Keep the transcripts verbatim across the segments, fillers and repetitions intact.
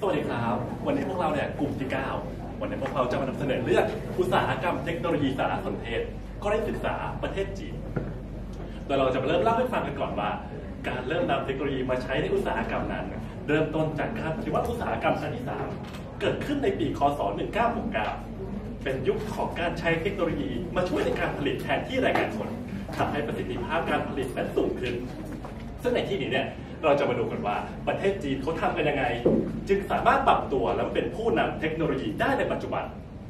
สวัสดีครับวันนี้พวกเราเนี่ยกลุ่มที่เก้าวันนี้พวกเราจะมานำเสนอเรื่องอุตสาหกรรมเทคโนโลยีสารสนเทศก็ได้ศึกษาประเทศจีนโดยเราจะมาเริ่มเล่าให้ฟังกันก่อนว่าการเริ่มนำเทคโนโลยีมาใช้ในอุตสาหกรรมนั้นเริ่มต้นจากการปฏิวัติอุตสาหกรรมครั้งที่สามเกิดขึ้นในปีคศหนึ่งเก้าหกเก้าเป็นยุคของการใช้เทคโนโลยีมาช่วยในการผลิตแทนที่แรงงานคนทำให้ประสิทธิภาพการผลิตนั้นสูงขึ้นซึ่งในที่นี้เนี่ยเราจะมาดูกันว่าประเทศจีนเขาทำกันยังไงจึงสามารถปรับตัวและเป็นผู้นำเทคโนโลยีได้ในปัจจุบัน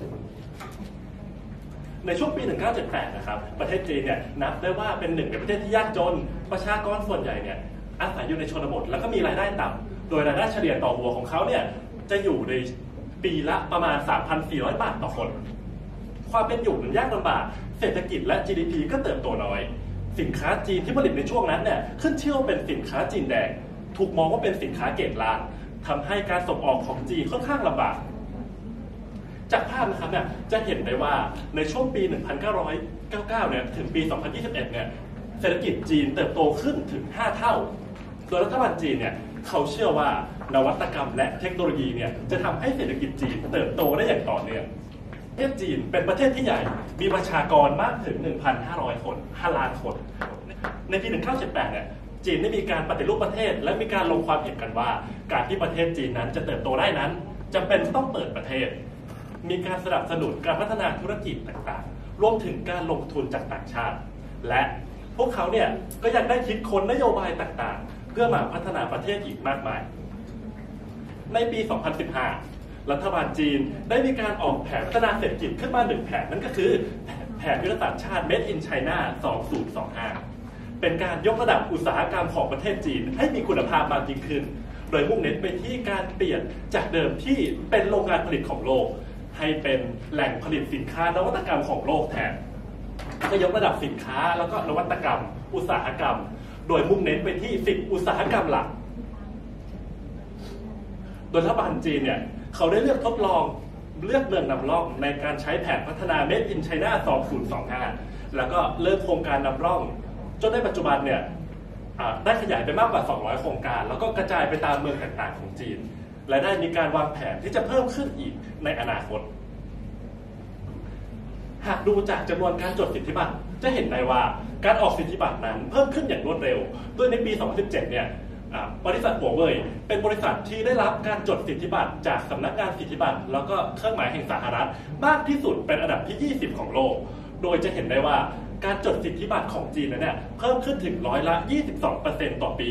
ในช่วงปีหนึ่งเก้าเจ็ดแปดนะครับประเทศจีนเนี่ยนับได้ว่าเป็นหนึ่งในประเทศที่ยากจนประชากรส่วนใหญ่เนี่ยอาศัยอยู่ในชนบทแล้วก็มีรายได้ต่ำโดยรายได้เฉลี่ยต่อหัวของเขาเนี่ยจะอยู่ในปีละประมาณ สามพันสี่ร้อย บาทต่อคนความเป็นอยู่นั้นยากลำบากเศรษฐกิจและ จี ดี พี ก็เติบโตน้อยสินค้าจีนที่ผลิตในช่วงนั้นเนี่ยขึ้นชื่อว่าเป็นสินค้าจีนแดงถูกมองว่าเป็นสินค้าเกรดล่างทำให้การส่งออกของจีนค่อนข้างลำบากจากภาพนะครับเนี่ยจะเห็นได้ว่าในช่วงปี หนึ่งพันเก้าร้อยเก้าสิบเก้า เนี่ยถึงปี สองพันยี่สิบเอ็ด เนี่ยเศรษฐกิจจีนเติบโตขึ้นถึง ห้า เท่าโดยรัฐบาลจีนเนี่ยเขาเชื่อว่านวัตกรรมและเทคโนโลยีเนี่ยจะทำให้เศรษฐกิจจีนเติบโตได้อย่างต่อเนื่องประเทศจีนเป็นประเทศที่ใหญ่มีประชากรมากถึง หนึ่งพันห้าร้อย คน ห้า ล้านคนในปีหนึ่งเก้าเจ็ดแปดเนี่ยจีนได้มีการปฏิรูปประเทศและมีการลงความเห็นกันว่าการที่ประเทศจีนนั้นจะเติบโตได้นั้นจำเป็นต้องเปิดประเทศมีการสนับสนุนการพัฒนาธุรกิจต่างๆรวมถึงการลงทุนจากต่างชาติและพวกเขาเนี่ยก็ยังได้คิดค้นนโยบายต่างๆเพื่อมาพัฒนาประเทศอีกมากมายในปี สองพันสิบห้า รัฐบาลจีนได้มีการออกแผนพัฒนาเศรษฐกิจขึ้นมาหนึ่งแผนนั่นก็คือแผนยุทธศาสตร์ชาติ Made in China สองพันยี่สิบห้า เป็นการยกระดับอุตสาหกรรมของประเทศจีนให้มีคุณภาพมากยิ่งขึ้นโดยมุ่งเน้นไปที่การเปลี่ยนจากเดิมที่เป็นโรงงานผลิตของโลกให้เป็นแหล่งผลิตสินค้านวัตกรรมของโลกแทนก็ยกระดับสินค้าแล้วก็นวัตกรรมอุตสาหกรรมโดยมุ่งเน้นไปที่สิบอุตสาหกรรมหลักโดยรัฐบาลจีนเนี่ยเขาได้เลือกทดลองเลือกเมืองนำร่องในการใช้แผนพัฒนา Made in China สองพันยี่สิบห้า แล้วก็เริ่มโครงการนำร่องจนในปัจจุบันเนี่ยได้ขยายไปมากกว่าสองร้อยโครงการแล้วก็กระจายไปตามเมืองต่างๆของจีนและได้มีการวางแผนที่จะเพิ่มขึ้นอีกในอนาคตหากดูจากจำนวนการจดสิทธิบัตรจะเห็นได้ว่าการออกสิทธิบัตรนั้นเพิ่มขึ้นอย่างรวดเร็วโดยในปี สองพันสิบเจ็ด เนี่ยบริษัทหัวเว่ยเป็นบริษัทที่ได้รับการจดสิทธิบัตรจากสำนักงานสิทธิบัตรแล้วก็เครื่องหมายแห่งสหรัฐมากที่สุดเป็นอันดับที่ยี่สิบของโลกโดยจะเห็นได้ว่าการจดสิทธิบัตรของจีนนั้นเนี่ยเพิ่มขึ้นถึงร้อยละ ยี่สิบสองเปอร์เซ็นต์ ต่อปี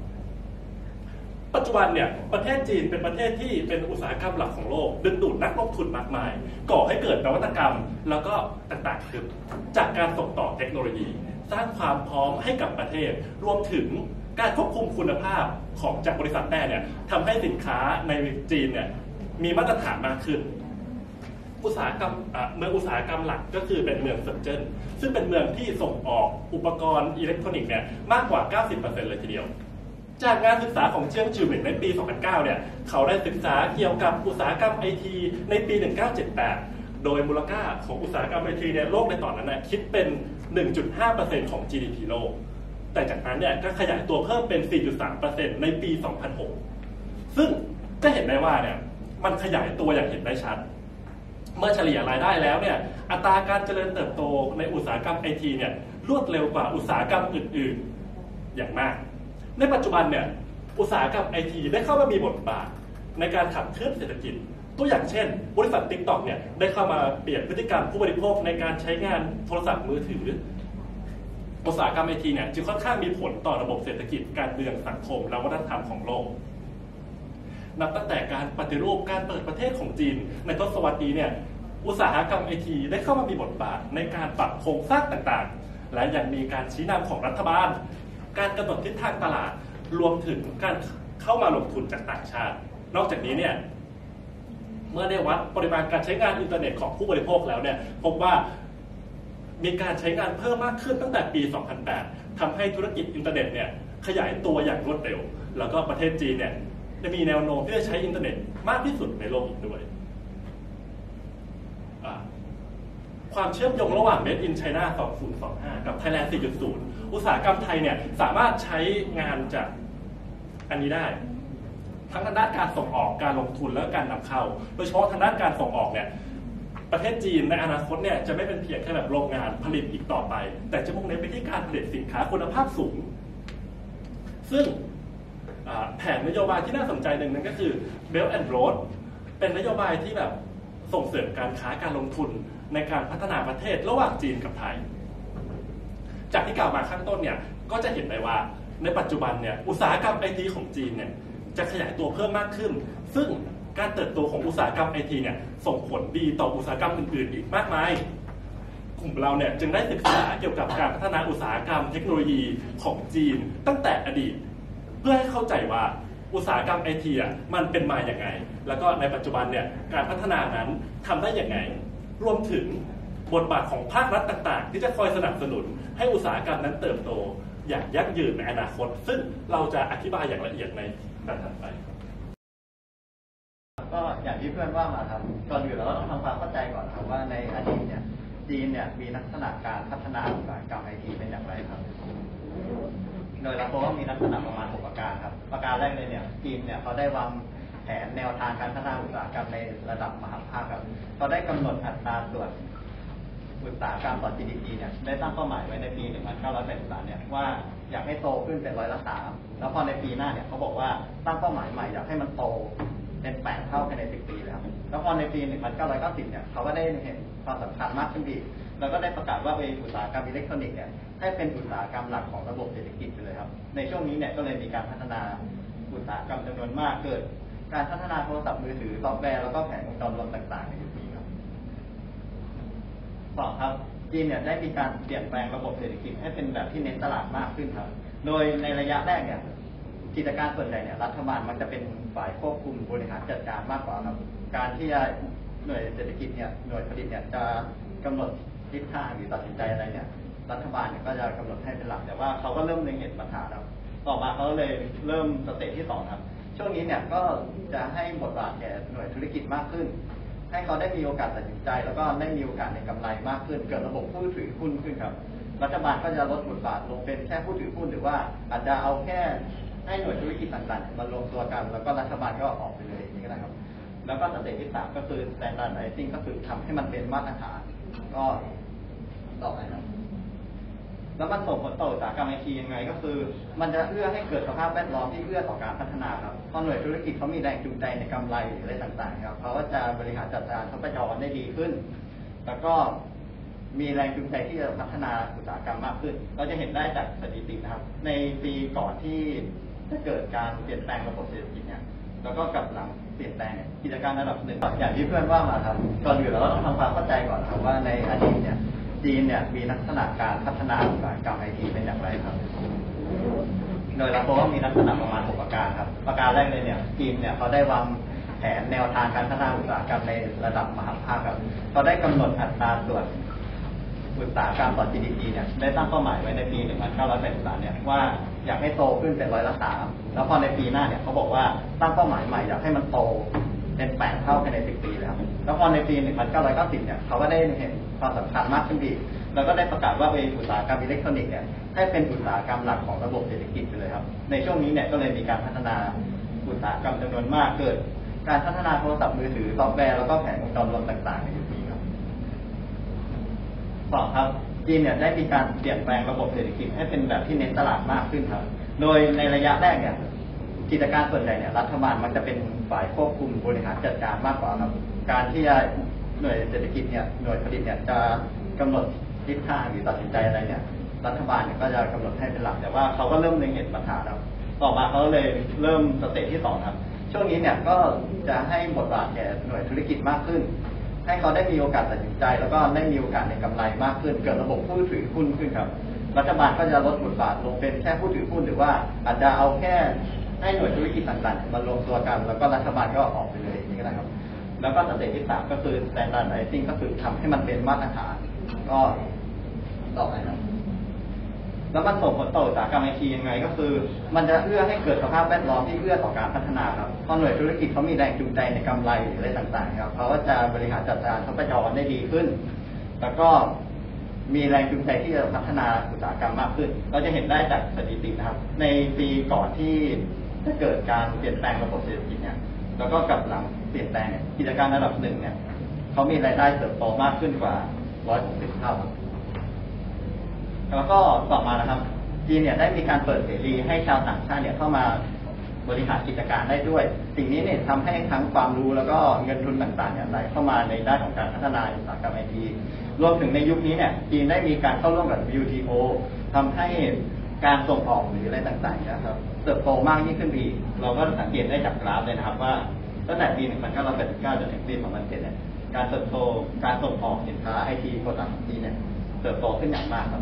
ปัจจุบันเนี่ยประเทศจีนเป็นประเทศที่เป็นอุตสาหกรรมหลักของโลกดึงดูดนักลงทุนมากมายก่อให้เกิดนวัตกรรมแล้วก็ต่างๆขึ้นจากการส่งต่อเทคโนโลยีสร้างความพร้อมให้กับประเทศรวมถึงการควบคุมคุณภาพของจากบริษัทแม่เนี่ยทำให้สินค้าในจีนเนี่ยมีมาตรฐานมากขึ้นอุตสาหกรรมเมืองอุตสาหกรรมหลักก็คือเป็นเมืองเซินเจิ้นซึ่งเป็นเมืองที่ส่งออกอุปกรณ์อิเล็กทรอนิกส์เนี่ยมากกว่า เก้าสิบเปอร์เซ็นต์ เลยทีเดียวจากงานศึกษาของเจียงจือหวินในปี สองพันเก้า เนี่ยเขาได้ศึกษาเกี่ยวกับอุตสาหกรรม ไอ ที ในปี หนึ่งเก้าเจ็ดแปด โดยมูลค่าของอุตสาหกรรม ไอ ที เนี่ยโลกในตอนนั้นนะคิดเป็น หนึ่งจุดห้าเปอร์เซ็นต์ ของ จี ดี พี โลกแต่จากนั้นเนี่ยก็ขยายตัวเพิ่มเป็น สี่จุดสามเปอร์เซ็นต์ ในปี สองพันหก ซึ่งจะเห็นได้ว่าเนี่ยมันขยายตัวอย่างเห็นได้ชัดเมื่อเฉลี่ยรายได้แล้วเนี่ยอัตราการเจริญเติบโตในอุตสาหกรรม ไอ ที เนี่ยรวดเร็วกว่าอุตสาหกรรมอื่นๆอย่างมากในปัจจุบันเนี่ยอุตสาหกรรม ไอ ที ได้เข้ามามีบทบาทในการขับเคลื่อนเศรษฐกิจตัวอย่างเช่นบริษัท TikTok เนี่ยได้เข้ามาเปลี่ยนพฤติกรรมผู้บริโภคในการใช้งานโทรศัพท์มือถืออุตสาหกรรม ไอ ที เนี่ยจึงค่อนข้างมีผลต่อระบบเศรษฐกิจการเมืองสังคมและวัฒนธรรมของโลกนับตั้งแต่การปฏิรูปการเปิดประเทศของจีนในทศวรรษนี้เนี่ยอุตสาหกรรม ไอ ที ได้เข้ามามีบทบาทในการปรับโครงสร้างต่างๆและยังมีการชี้นำของรัฐบาลการกำหนดทิศทางตลาดรวมถึงการเข้ามาลงทุนจากต่างชาตินอกจากนี้เนี่ยเมื่อได้วัดปริมาณการใช้งานอินเทอร์เน็ตของผู้บริโภคแล้วเนี่ยพบว่ามีการใช้งานเพิ่มมากขึ้นตั้งแต่ปี สองพันแปด ทำให้ธุรกิจอินเทอร์เน็ตเนี่ยขยายตัวอย่างรวดเร็วแล้วก็ประเทศจีนเนี่ยจะมีแนวโน้มที่จะใช้อินเทอร์เน็ตมากที่สุดในโลกอีกด้วยความเชื่อมโยงระหว่าง Made in China สองพันยี่สิบห้า กับ Thailand สี่จุดศูนย์ อุตสาหกรรมไทยเนี่ยสามารถใช้งานจากอันนี้ได้ทั้งทางด้านการส่งออกการลงทุนและการนำเข้าโดยเฉพาะทางด้านการส่งออกเนี่ยประเทศจีนในอนาคตเนี่ยจะไม่เป็นเพียงแค่แบบโรงงานผลิตอีกต่อไปแต่จะมุ่งเน้นไปที่การผลิตสินค้าคุณภาพสูงซึ่งแผนนโยบายที่น่าสนใจหนึ่งนั่นก็คือ Belt and Road เป็นนโยบายที่แบบส่งเสริมการค้าการลงทุนในการพัฒนาประเทศระหว่างจีนกับไทยจากที่กล่าวมาข้างต้นเนี่ยก็จะเห็นได้ว่าในปัจจุบันเนี่ยอุตสาหกรรมไอทีของจีนเนี่ยจะขยายตัวเพิ่มมากขึ้นซึ่งการเติบโตของอุตสาหกรรมไอทีเนี่ยส่งผลดีต่ออุตสาหกรรมอื่นๆอีกมากมายกลุ่มเราเนี่ยจึงได้ศึกษาเกี่ยวกับการพัฒนาอุตสาหกรรมเทคโนโลยีของจีนตั้งแต่อดีตเพื่อให้เข้าใจว่าอุตสาหกรรมไอทีอ่ะมันเป็นมาอย่างไงแล้วก็ในปัจจุบันเนี่ยการพัฒนานั้นทำได้อย่างไงรวมถึงบทบาทของภาครัฐต่างๆที่จะคอยสนับสนุนให้อุตสาหกรรมนั้นเติบโตอย่างยั่งยืนในอนาคตซึ่งเราจะอธิบายอย่างละเอียดในตอนถัดไปก็อย่างที่เพื่อนว่ามาครับก่อนอื่นเราต้องทำความเข้าใจก่อนครับว่าในอดีตเนี่ยจีนเนี่ยมีลักษณะการพัฒนาอุตสาหกรรมไอทีเป็นอย่างไรครับโดยเราพบว่ามีลักษณะประมาณหกประการครับประการแรกเลยเนี่ยจีนเนี่ยเขาได้วางแผนแนวทางการพัฒนาอุตสาหกรรมในระดับมหาภาคครับเขาได้กำหนดอัตราส่วนอุตสาหกรรมต่อ จี ดี พี เนี่ยได้ตั้งเป้าหมายไว้ในปีหนึ่งพันเก้าร้อยแปดสิบสามเนี่ยว่าอยากให้โตขึ้นเป็นร้อยละสามแล้วพอในปีหน้าเนี่ยเขาบอกว่าตั้งเป้าหมายใหม่อยากให้มันโตเป็นแปดเท่าภายในสิบปีแล้วแล้วพอในปีหนึ่งพันเก้าร้อยเก้าสิบเนี่ยเขาก็ได้เห็นความสำคัญมากขึ้นอีกแล้วก็ได้ประกาศว่าเป็นอุตสาหกรรมอิเล็กทรอนิกส์เนี่ยให้เป็นอุตสาหกรรมหลักของระบบเศรษฐกิจไปเลยครับในช่วงนี้เนี่ยก็เลยมีการพัฒนาอุตสาหกรรมจำนวนมากเกิดการพัฒนาโทรศัพท์มือถือซอฟต์แวร์แล้วก็แผงวงจรรวมต่างๆในยุคนี้ครับสองครับจีนเนี่ยได้มีการเปลี่ยนแปลงระบบเศรษฐกิจให้เป็นแบบที่เน้นตลาดมากขึ้นครับโดยในระยะแรกเนี่ยกิจการส่วนใหญ่เนี่ยรัฐบาลมันจะเป็นฝ่ายควบคุมบริหารจัดการมากกว่าครับการที่จะหน่วยเศรษฐกิจเนี่ยหน่วยผลิตเนี่ยจะกำหนดทิศทางหรือตัดสินใจอะไรเนี่ยรัฐบาลเนี่ยก็จะกำหนดให้เป็นหลักแต่ว่าเขาก็เริ่มเล็งเห็นปัญหาครับต่อมาเขาเลยเริ่มสเตจที่สองครับช่วงนี้เนี่ยก็จะให้บทบาทแก่หน่วยธุรกิจมากขึ้นให้เขาได้มีโอกาสตัดสินใจแล้วก็ได้มีโอกาสในกำไรมากขึ้นเกิดระบบผู้ถือหุ้นขึ้นครับรัฐบาลก็จะลดบทบาทลงเป็นแค่ผู้ถือหุ้นหรือว่าอาจจะเอาแค่ให้หน่วยธุรกิจต่างๆมารวมตัวกันแล้วก็รัฐบาลก็ออกไปเลยอย่างนี้ก็ได้ครับแล้วก็สเต็ปที่สามก็คือ standardizing ก็คือทำให้มันเป็นมาตรฐานก็ต่อไปครับแล้วมันส่งผลต่ออุตสาหกรรมไอทียังไงก็คือมันจะเอื้อให้เกิดสภาพแวดล้อมที่เอื้อต่อการพัฒนาครับพอหน่วยธุรกิจเขามีแรงจูงใจในกำไรหรืออะไรต่างๆครับเขาก็จะบริหารจัดการทรัพยากรได้ดีขึ้นแล้วก็มีแรงจูงใจที่จะพัฒนาอุตสาหกรรมมากขึ้นเราจะเห็นได้จากสถิตินะครับในปีก่อนที่จะเกิดการเปลี่ยนแปลงระบบเศรษฐกิจเนี่ยแล้วก็กับหลังเปลี่ยนแปลงกิจการระดับหนึ่งอย่างที่เพื่อนว่ามาครับก่อนอื่นเราต้องทำความเข้าใจก่อนครับว่าในอดีตเนี่ยจีนเนี่ยมีลักษณะการพัฒนาอุตสาหกรรมไอทีเป็นอย่างไรครับโดยเราพบว่ามีลักษณะประมาณหกประการครับประการแรกเลยเนี่ยจีนเนี่ยเขาได้วางแผนแนวทางการพัฒนาอุตสาหกรรมในระดับมหาภาคครับเขาได้กำหนดอัตราส่วนอุตสาหกรรมต่อ จี ดี พี เนี่ยได้ตั้งเป้าหมายไว้ในปีหนึ่งพันเก้าร้อยแปดสิบสามเนี่ยว่าอยากให้โตขึ้นเป็นร้อยละสามแล้วพอในปีหน้าเนี่ยเขาบอกว่าตั้งเป้าหมายใหม่อยากให้มันโตเป็นแปดเท่าภายในสิบปีแล้วแล้วพอในปีหนึ่งพันเก้าร้อยเก้าสิบเนี่ยเขาก็ได้เห็นความสำคัญมากขึ้นอีกแล้วก็ได้ประกาศว่าเป็นอุตสาหกรรมอิเล็กทรอนิกส์เนี่ยให้เป็นอุตสาหกรรมหลักของระบบเศรษฐกิจไปเลยครับในช่วงนี้เนี่ยก็เลยมีการพัฒนาอุตสาหกรรมจำนวนมากเกิดการพัฒนาโทรศัพท์มือถือซอฟต์แวร์แล้วก็แผงวงจรรวมต่างๆในยุคนี้ครับสองครับจีนเนี่ยได้มีการเปลี่ยนแปลงระบบเศรษฐกิจให้เป็นแบบที่เน้นตลาดมากขึ้นครับโดยในระยะแรกเนี่ยกิจการส่วนใหญ่เนี่ยรัฐบาลมันจะเป็นฝ่ายควบคุมบริหารจัดการมากกว่าครับการที่จะหน่วยเศรษฐกิจเนี่ยหน่วยผลิตเนี่ยจะกำหนดทิศทางหรือตัดสินใจอะไรเนี่ยรัฐบาลเนี่ยก็จะกำหนดให้เป็นหลักแต่ว่าเขาก็เริ่มเล็งเห็นปัญหาครับต่อมาเขาเลยเริ่มสเตจที่สองครับช่วงนี้เนี่ยก็จะให้บทบาทแก่หน่วยธุรกิจมากขึ้นให้เขาได้มีโอกาสตัดสินใจแล้วก็ได้มีโอกาสในกำไรมากขึ้นเกิดระบบผู้ถือหุ้นขึ้นครับรัฐบาลก็จะลดบทบาทลงเป็นแค่ผู้ถือหุ้นหรือว่าอาจจะเอาแค่ให้หน่วยธุรกิจต่างๆมารวมตัวกันแล้วก็รัฐบาลก็ออกไปเลยอย่างนี้ก็ได้ครับแล้วก็สเต็ปที่สามก็คือ standardizing ก็คือทำให้มันเป็นมาตรฐานก็ต่อไปครับแล้วมันส่งผลต่ออุตสาหกรรมไอทียังไงก็คือมันจะเอื้อให้เกิดสภาพแวดล้อมที่เอื้อต่อการพัฒนาครับพอหน่วยธุรกิจเขามีแรงจูงใจในกำไรหรืออะไรต่างๆครับเขาก็จะบริหารจัดการทรัพยากรได้ดีขึ้นแล้วก็มีแรงจูงใจที่จะพัฒนาอุตสาหกรรมมากขึ้นเราจะเห็นได้จากสถิตินะครับในปีก่อนที่ถ้าเกิดการเปลี่ยนแปลงระบบเศรษฐกิจเนี่ยแล้วก็กับหลังเปลี่ยนแปลงเนี่ยกิจการระดับหนึ่งเนี่ยเขามีรายได้เติบโตมากขึ้นกว่าร้อยหกสิบเท่าแล้วก็ต่อมานะครับจีนเนี่ยได้มีการเปิดเสรีให้ชาวต่างชาติเนี่ยเข้ามาบริหารกิจการได้ด้วยสิ่งนี้เนี่ยทำให้ทั้งความรู้แล้วก็เงินทุนต่างๆเนี่ยไหลเข้ามาในด้านของการพัฒนาอุตสาหกรรมไอทีรวมถึงในยุคนี้เนี่ยจีนได้มีการเข้าร่วมกับ ดับเบิลยู ที โอ ทำให้การส่งออกหรืออะไรต่างๆนะครับเติบโตมากยิ่งขึ้นอีกเราก็สังเกตได้จากกราฟเลยนะครับว่าตั้งแต่ปีหนึ่งพันเก้าร้อยแปดสิบเก้าจนถึงปีสองพันเจ็ดเนี่ยการเติบโตการส่งออกสินค้าไอทีโปรดักต์ของจีนเนี่ยเติบโตขึ้นอย่างมากครับ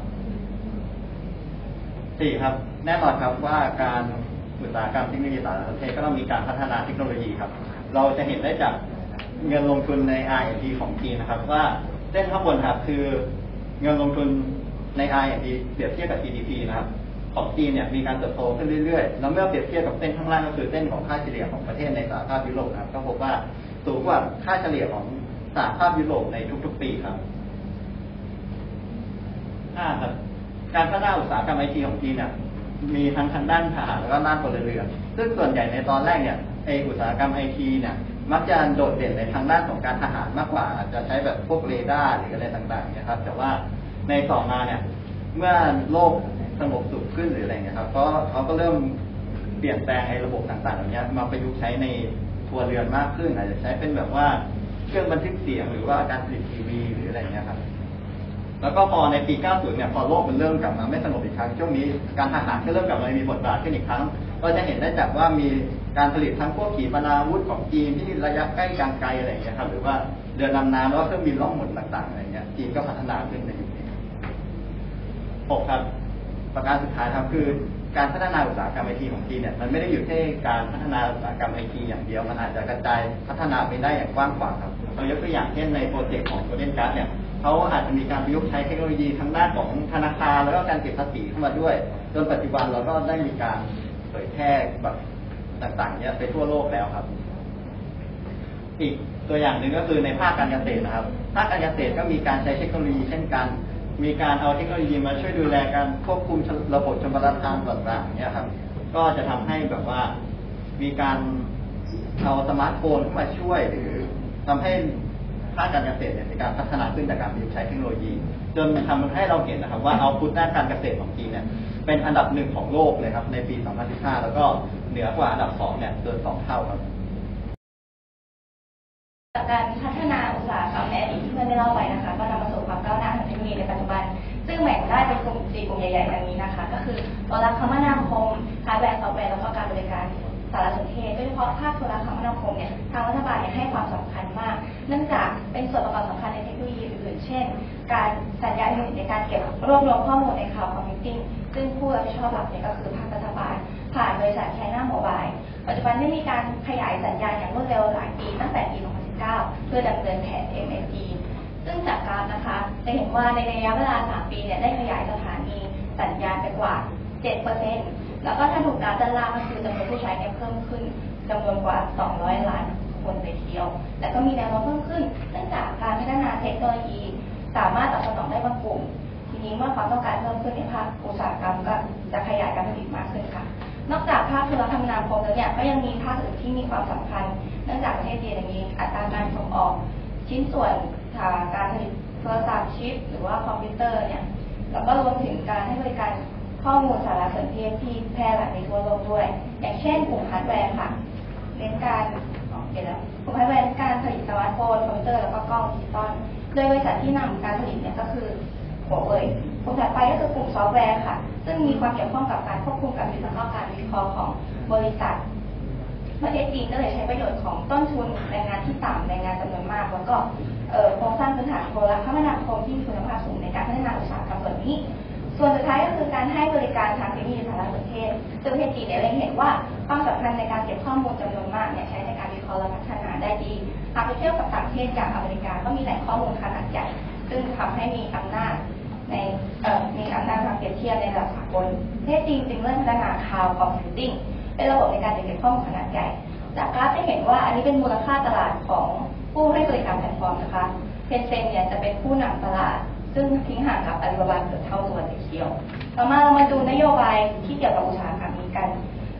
สี่ครับแน่นอนครับว่าการอุตสาหกรรมเทคโนโลยีสารสนเทศก็ต้องมีการพัฒนาเทคโนโลยีครับเราจะเห็นได้จากเงินลงทุนใน อาร์ แอนด์ ดี ของจีนนะครับว่าเส้นข้างบนครับคือเงินลงทุนใน อาร์ แอนด์ ดี เปรียบเทียบกับ จี ดี พี นะครับของจีนเนี่ยมีการเติบโตขึ้นเรื่อยๆแล้วเมื่อเปรียบเทียบกับเส้นข้างล่างก็คือเส้นของค่าเฉลี่ยของประเทศในสหภาพยุโรปนะครับก็พบว่าสูงกว่าค่าเฉลี่ยของสหภาพยุโรปในทุกๆปีครับห้าครับการพัฒนาอุตสาหกรรมไอทีของจีนเนี่ยมีทั้งทางด้านทหารแล้วก็ด้านพลเรือนซึ่งส่วนใหญ่ในตอนแรกเนี่ยไออุตสาหกรรมไอทีเนี่ยมักจะโดดเด่นในทางด้านของการทหารมากกว่าอาจจะใช้แบบพวกเรดาร์หรืออะไรต่างๆนะครับแต่ว่าในต่อมาเนี่ยเมื่อโลกสงบสุขขึ้นหรืออะไรเงี้ยครับเพราะเขาก็เริ่มเปลี่ยนแปลงไอ้ระบบต่างๆเหล่านี้มาประยุกต์ใช้ในครัวเรือนมากขึ้นอาจจะใช้เป็นแบบว่าเครื่องบันทึกเสียงหรือว่าการผลิตทีวีหรืออะไรเงี้ยครับแล้วก็พอในปี เก้าสิบ เนี่ยพอโลกมันเริ่มกลับมาไม่สงบอีกครั้งช่วงนี้การทหารก็เริ่มกลับมามีบทบาทขึ้นอีกครั้งก็จะเห็นได้จากว่ามีการผลิตทั้งพวกขีปนาวุธของจีนที่ระยะใกล้กลางไกลอะไรเงี้ยครับหรือว่าเรือดำน้ำแล้วก็เครื่องบินล่องหนต่างๆอะไรเงี้ยจีนก็พัฒนาขึ้นในยุคนี้หกครับประการสุดท้ายครับคือการพัฒนาอุตสาหกรรมไอทีของจีนเนี่ยมันไม่ได้อยู่ที่การพัฒนาอุตสาหกรรมไอทีอย่างเดียวมันอาจจะกระจายพัฒนาไปได้อย่างกว้างขวางครับเรายกตัวอย่างเช่นในโปรเจกต์ของโกลเด้นการ์ดเนี่ยเขาอาจจะมีการประยุกต์ใช้เทคโนโลยีทั้งด้านของธนาคารแล้วก็การเก็บภาษีเข้ามาด้วยจนปัจจุบันเราก็ได้มีการเผยแพร่แบบต่างๆเนี่ยไปทั่วโลกแล้วครับอีกตัวอย่างหนึ่งก็คือในภาคการเกษตรนะครับภาคการเกษตรก็มีการใช้เทคโนโลยีเช่นกันมีการเอาเทคโนโลยีมาช่วยดูแลการควบคุมระบบชลประทานต่างๆเนี่ยครับก็จะทำให้แบบว่ามีการเอาสมาร์ทโฟนเข้ามาช่วยหรือทำให้ภาคการเกษตรเนี่ยมีการพัฒนาขึ้นจากการประยุกต์ใช้เทคโนโลยีจนทำให้เราเห็นนะครับว่าเอาพุทด้านการเกษตรของจีนเนี่ยเป็นอันดับหนึ่งของโลกเลยครับในปี สองพันสิบห้า แล้วก็เหนือกว่าอันดับสองเนี่ยเกินสองเท่าครับจากการพัฒนาอุตสาหกรรมในอดีตที่เพื่อนได้เล่าไปนะคะก็นำมาสู่ความก้าวหน้าทางเทคโนโลยีในปัจจุบันซึ่งแบ่งได้เป็นกลุ่มสี่กลุ่มใหญ่ๆดังนี้นะคะก็คือโทรคมนาคมฮาร์ดแวร์ซอฟต์แวร์แล้วก็การบริการสารสนเทศโดยเฉพาะภาคโทรคมนาคมเนี่ยทางรัฐบาลให้ความสำคัญมากเนื่องจากเป็นส่วนประกอบสำคัญในเทคโนโลยีอื่นๆเช่นการสัญญาณอินเทอร์เน็ตในการเก็บรวบรวมข้อมูลในคลาวด์คอมพิวติ้งซึ่งผู้รับผิดชอบหลักเนี่ยก็คือภาครัฐบาลผ่านบริษัทไชน่าโมบายปัจจุบันได้มีการขยายสัญญาณอย่างรวดเร็วหลายปีตั้งแต่ปี สองพันสิบเก้า เพื่อดำเนินแผน เอ็ม เอส อี ซึ่งจากกราฟนะคะจะเห็นว่าในระยะเวลาสามปีเนี่ยได้ขยายสถานีสัญญาณไปกว่า เจ็ดเปอร์เซ็นต์ แล้วก็ถ้าดูกราฟด้านล่างก็คือจำนวนผู้ใช้เนี่ยเพิ่มขึ้นจำนวนกว่าสองร้อยล้านคนเลยทีเดียวและก็มีแนวโน้มเพิ่มขึ้นเนื่องจากการพัฒนาเทคโนโลยีสามารถตอบสนองได้บางกลุ่มทีนี้เมื่อความต้องการเพิ่มขึ้นในภาคอุตสาหกรรมก็จะขยายการผลิตมากขึ้นค่ะนอกจากภาคโทรคมนาคมแล้วเนี่ยก็ยังมีภาคอื่นที่มีความสำคัญเนื่องจากประเทศจีนมีอัตราการส่งออกชิ้นส่วนการผลิตโทรศัพท์ชิปหรือว่าคอมพิวเตอร์เนี่ยแล้วก็รวมถึงการให้บริการข้อมูลสารสนเทศที่แพร่หลายในทั่วโลกด้วยอย่างเช่นกลุ่มฮาร์ดแวร์ค่ะเน้นการเดี๋ยวนะกลุ่มฮาร์ดแวร์การผลิตสมาร์ทโฟนคอมพิวเตอร์แล้วก็กล้องดิจิตอลโดยบริษัทที่นำการผลิตเนี่ยก็คือหัวเว่ยกลุ่มถัดไปก็คือกลุ่มซอฟต์แวร์ค่ะซึ่งมีความเกี่ยวข้องกับการควบคุมการผลิตและก็การวิเคราะห์ของบริษัทประเทศจีนก็เลยใช้ประโยชน์ของต้นทุนแรงงานที่ต่ำแรงงานจำนวนมากแล้วก็โครงสร้างพื้นฐานโทรคมนาคมที่มีคุณภาพสูงในการพัฒนาอุตสาหกรรมส่วนนี้ส่วนสุดท้ายก็คือการให้บริการทางเทคโนโลยีสารสนเทศซึ่งประเทศจีนเนี่ยเล็งเห็นว่าความสำคัญในการเก็บข้อมูลจำนวนมากเนี่ยใช้ในการวิเคราะห์และพัฒนาได้ดีหากไปเทียบกับต่างประเทศอย่างอเมริกาก็มีแหล่งข้อมูลขนาดใหญ่ซึ่งทำให้มีอำนาจในมีอำนาจทางเปรียบเทียบในระดับสากลประเทศจีนจึงเริ่มพัฒนา Cloud Computing เป็นระบบในการเก็บข้อมูลขนาดใหญ่จากกราฟจะเห็นว่าอันนี้เป็นมูลค่าตลาดของผู้ให้บริการแพลตฟอร์มนะคะเทนเซ็นเนี่ยจะเป็นผู้นำตลาดซึ่งทิ้งห่างกับอาลีบาบาเกือบเท่าตัวเลยทีเดียวต่อมาเรามาดูนโยบายที่เกี่ยวกับอุตสาหกรรมนี้กัน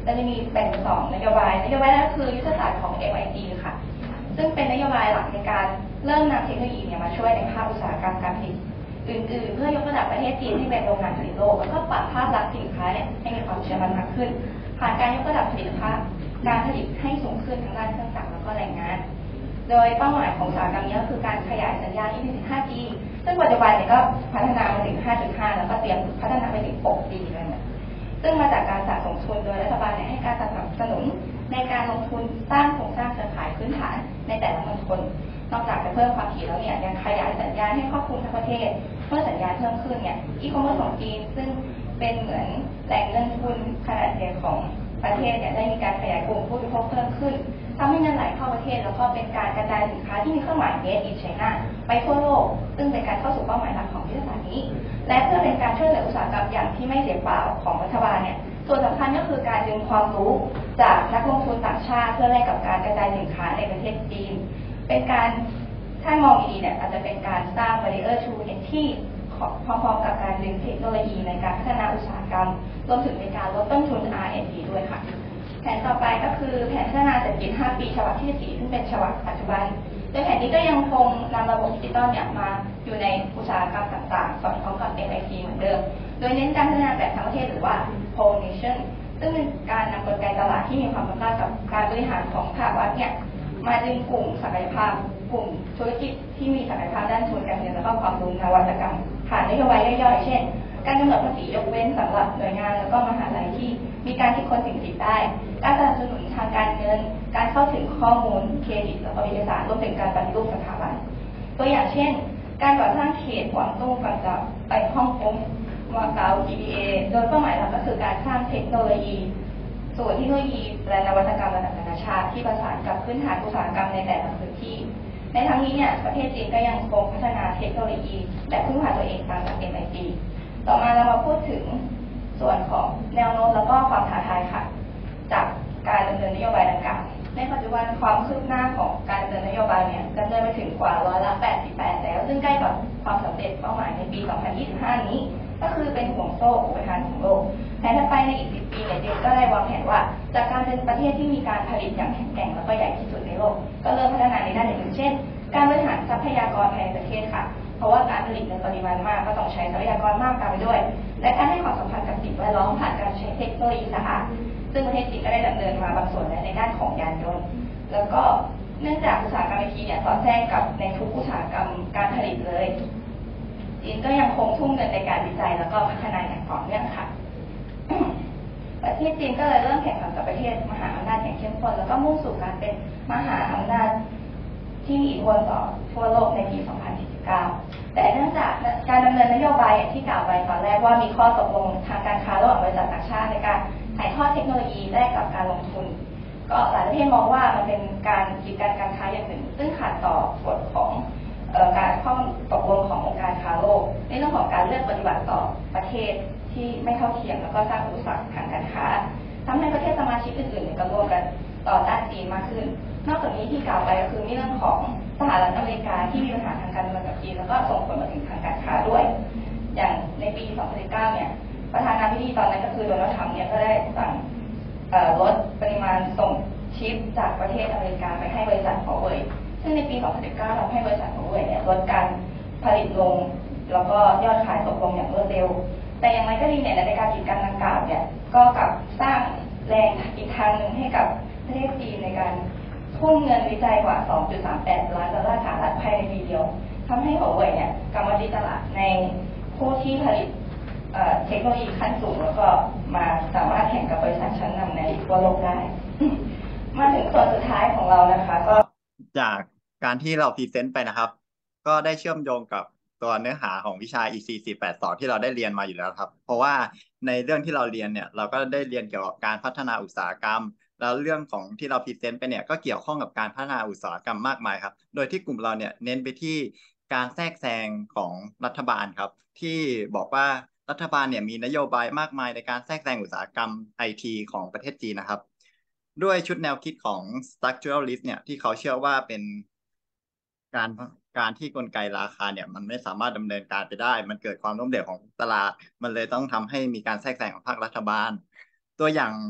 จะมีแบ่งเป็นสองนโยบายนโยบายแรกคือยุทธศาสตร์ของ เอ็ม ไอ ที ค่ะซึ่งเป็นนโยบายหลักในการเริ่มนำเทคโนโลยีเนี่ยมาช่วยในภาคอุตสาหกรรมการผลิตอื่นๆเพื่อยกระดับประเทศจีนให้เป็นโรงงานผลิตโลกแล้วก็ปรับภาพลักษณ์สินค้าเนี่ยให้มีความเชื่อมั่นมากขึ้นผ่านการยกระดับผลิตภาพการผลิตให้สูงขึ้นทางด้านเครื่องจักรแล้วก็แรงงานโดยเป้าหมายของอุตสาหกรรมนี้ก็คือการขยายสัญญาณอินเทอร์เน็ต ห้าจี ซึ่งปัจจุบันเนี่ยก็พัฒนามาถึง ห้าจุดห้า แล้วก็เตรียมพัฒนาไปถึง หกจี เลยนะซึ่งมาจากการสะสมทุนโดยรัฐบาลเนี่ยให้การสนับสนุนในการลงทุนสร้างโครงสร้างเครือข่ายพื้นฐานในแต่ละมณฑลนอกจากจะเพิ่มความถี่แล้วเนี่ยยังขยายสัญญาณให้ครอบคลุมทั้งประเทศเมื่อสัญญาณเพิ่มขึ้นเนี่ยอีคอมเมิร์ซของจีนซึ่งเป็นเหมือนแหล่งเงินทุนขนาดใหญ่ของประเทศเนี่ยได้มีการขยายกลุ่มผู้บริโภคเพิ่มขึ้นทำให้เงินไหลเข้าประเทศแล้วก็เป็นการกระจายสินค้าที่มีเครื่องหมาย Made in China ไปทั่วโลกซึ่งเป็นการเข้าสู่เป้าหมายหลักของยุทธศาสตร์นี้และเพื่อเป็นการช่วยเหลืออุตสาหกรรมอย่างที่ไม่เสียเปล่าของรัฐบาลเนี่ยส่วนสำคัญก็คือการดึงความรู้จากนักลงทุนต่างชาติเพื่อแลกกับการกระจายสินค้าในประเทศจีนเป็นการถ้ามองดีๆเนี่ยอาจจะเป็นการสร้าง barrier to entry พร้อมๆกับการดึงเทคโนโลยีในการพัฒนาอุตสาหกรรมรวมถึงในการลดต้นทุน อาร์ แอนด์ ดี ด้วยค่ะแผนต่อไปก็คือแผนพัฒนาเศรษฐกิจ ห้า ปีฉบับที่สี่ซึ่งเป็นฉบับปัจจุบันโดยแผนนี้ก็ยังคงนำระบบดิจิตอลเนี่ยมาอยู่ในอุตสาหกรรมต่างๆสอดคล้องกับ เอ็ม ไอ ที เหมือนเดิมโดยเน้นการพัฒนาแบบทั้งประเทศหรือว่า whole nation ซึ่งเป็นการนำกลไกตลาดที่มีความสำคัญกับการบริหารของภาครัฐเนี่ยมาดึงกลุ่มศักยภาพกลุ่มธุรกิจที่มีศักยภาพด้านทุนการเงินและก็ความรู้นวัตกรรมผ่านนโยบายย่อยๆเช่นการกำหนดภาษียกเว้นสำหรับหน่วยงานแล้วก็มหาลัยที่มีการคิดค้นสิ่งผลิตได้การสนับสนุนทางการเงินการเข้าถึงข้อมูลเครดิตและก็วิทยาศาสตร์รวมถึงการปฏิรูปสถาบันตัวอย่างเช่นการก่อสร้างเขตกวางตุ้งก่อนจะไปฮ่องกงมาเก๊า จี บี เอ โดยเป้าหมายหลักก็คือการสร้างเทคโนโลยีส่วนเทคโนโลยีและนวัตกรรมระดับนานาชาติที่ประสานกับพื้นฐานอุตสาหกรรมในแต่ละพื้นที่ในทั้งนี้เนี่ยประเทศจีนก็ยังคงพัฒนาเทคโนโลยีและพึ่งพาตัวเองตามหลัก เอ็ม ไอ ที ต่อมาเรามาพูดถึงส่วนของแนวโน้มแล้วก็ความท้าทายค่ะจากการดำเนินนโยบายดังกล่าวในปัจจุบันความคืบหน้าของการดำเนินนโยบายเนี่ยดำเนินไปถึงกว่าร้อยละแปดสิบแปดแล้วซึ่งใกล้กับความสำเร็จเป้าหมายในปี สองพันยี่สิบห้า นี้ก็คือเป็นห่วงโซ่อุปทานของโลกแผนถัดไปในอีกสิบปีเนี่ยจีนก็ได้วางแผนว่าจากการเป็นประเทศที่มีการผลิตอย่างแข็งแกร่งและก็ใหญ่ที่สุดในโลกก็เริ่มพัฒนาในด้านอื่นๆเช่นการบริหารทรัพยากรภายในประเทศค่ะเพราะว่าการผลิตในปริมาณมากก็ต้องใช้ทรัพยากรมากตามไปด้วยและการให้ความสำคัญกับสิ่งแวดล้อมผ่านการใช้เทคโนโลยีสะอาดซึ่งประเทศจีนก็ได้ดำเนินมาบางส่วนแล้วในด้านของยานยนต์แล้วก็เนื่องจากอุตสาหกรรมไอทีเนี่ยสอดแทรกกับในทุกอุตสาหกรรมการผลิตเลยจีนก็ยังคงทุ่มเงินในการวิจัยแล้วก็พัฒนาอย่างต่อเนื่องค่ะ ประเทศจีนก็เลยเริ่มแข่งขันกับประเทศมหาอำนาจอย่างเข้มข้นแล้วก็มุ่งสู่การเป็นมหาอำนาจที่มีอิทธิพลต่อทั่วโลกในปี สองพันสี่สิบเก้า แต่เนื่องจากการดำเนินนโยบายอย่างที่กล่าวไปตอนแรกว่ามีข้อตกลงทางการค้าระหว่างบริษัทต่างชาติในการถ่ายทอดเทคโนโลยีแลกกับการลงทุนก็หลายประเทศมองว่ามันเป็นการกีดกันการค้าอย่างหนึ่งซึ่งขัดต่อกฎของเอ่อการข้อตกลงขององค์การค้าโลกในเรื่องของการเลือกปฏิบัติต่อประเทศที่ไม่เท่าเทียมแล้วก็สร้างอุปสรรคทางการค้าทำให้ประเทศสมาชิกอื่นๆก็ร่วมกันต่อต้านจีนมากขึ้นนอกจากนี้ที่กล่าวไปก็คือมีเรื่องของสหรัฐอเมริกาที่มีปัญหาทางการเมืองกับจีนแล้วก็ส่งผลมาถึงทางการค้าด้วยอย่างในปี สองพันสิบเก้า เนี่ยประธานาธิบดีตอนนั้นก็คือโดนัลด์ทรัมป์เนี่ยก็ได้สั่งลดปริมาณส่งชิปจากประเทศอเมริกาไปให้บริษัท Huawei ซึ่งในปี สองพันสิบเก้า ทำให้บริษัท Huawei เนี่ยลดการผลิตลงแล้วก็ยอดขายตกลงอย่างรวดเร็วแต่อย่างไรก็ดีเนี่ยในการกีดกันดังกล่าวเนี่ยก็กลับสร้างแรงอีกทางหนึ่งให้กับประเทศจีนในการทุ่มเงินวิจัยกว่า สองจุดสามแปด ล้านดอลลาร์สหรัฐภายในปีเดียวทำให้ Huawei เนี่ยกลับมาตีตลาดในผู้ที่ผลิตเทคโนโลยีขั้นสูงแล้วก็มาสามารถแข่งกับบริษัทชั้นนำในทั่วโลกได้ มาถึงส่วนสุดท้ายของเรานะคะก็จากการที่เราพรีเซนต์ไปนะครับก็ได้เชื่อมโยงกับตัวเนื้อหาของวิชา อี ซี สี่แปดสองที่เราได้เรียนมาอยู่แล้วครับเพราะว่าในเรื่องที่เราเรียนเนี่ยเราก็ได้เรียนเกี่ยวกับการพัฒนาอุตสาหกรรมแล้วเรื่องของที่เราพรีเซนต์ไปเนี่ยก็เกี่ยวข้องกับการพัฒนาอุตสาหกรรมมากมายครับโดยที่กลุ่มเราเนี่ยเน้นไปที่การแทรกแซงของรัฐบาลครับที่บอกว่ารัฐบาลเนี่ยมีนโยบายมากมายในการแทรกแซงอุตสาหกรรม ไอ ที ของประเทศจีนนะครับด้วยชุดแนวคิดของ structuralist เนี่ยที่เขาเชื่อว่าเป็นการการที่กลไกราคาเนี่ยมันไม่สามารถดำเนินการไปได้มันเกิดความล้มเหลวของตลาดมันเลยต้องทำให้มีการแทรกแซงของภาครัฐบาลตัวอย่าง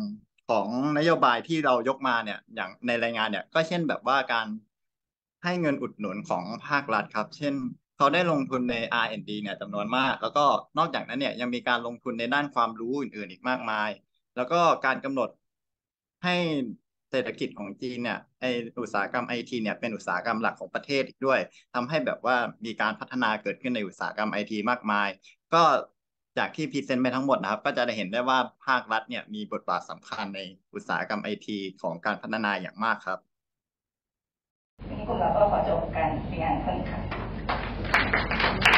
ของนโยบายที่เรายกมาเนี่ยอย่างในรายงานเนี่ยก็เช่นแบบว่าการให้เงินอุดหนุนของภาครัฐครับเช่นเขาได้ลงทุนใน อาร์ แอนด์ ดี เนี่ยจำนวนมากแล้วก็นอกจากนั้นเนี่ยยังมีการลงทุนในด้านความรู้อื่นๆอีกมากมายแล้วก็การกำหนดให้เศรษฐกิจของจีนเนี่ยไออุตสาหกรรมไอทีเนี่ยเป็นอุตสาหกรรมหลักของประเทศอีกด้วยทำให้แบบว่ามีการพัฒนาเกิดขึ้นในอุตสาหกรรมไอทีมากมายก็จากที่พรีเซนต์ไปทั้งหมดนะครับก็จะได้เห็นได้ว่าภาครัฐเนี่ยมีบทบาทสำคัญในอุตสาหกรรมไอทีของการพัฒนาอย่างมากครับวันนี้กลุ่มเราก็ขอจบการรายงานเท่านี้ค่ะ